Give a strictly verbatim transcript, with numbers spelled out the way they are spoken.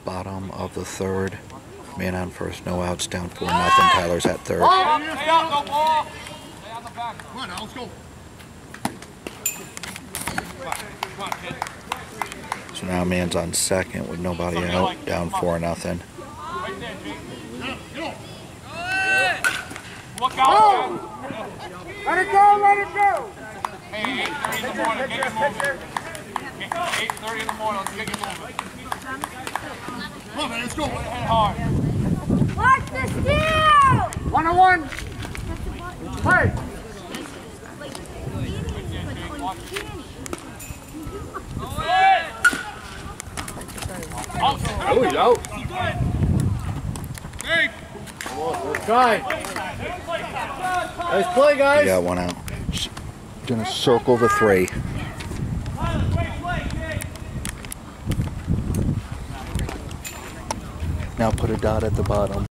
Bottom of the third. Man on first, no outs, down four nothing. Tyler's at third. Stay out, no ball. Stay on the back. Come on now, let's go. Come on, kid. So now man's on second with nobody out, down four nothing. Right there, Jake. Look out, man. Let it go, let it go. Hey, eight thirty in the morning, get you moving. eight thirty in the morning, let's get you moving. Come on, man, let's go. Head hard. Watch the steal! One on one. Hey. Oh, he's out. Hey. Good try. Nice play, guys. You got one out. Gonna circle the three. Now put a dot at the bottom.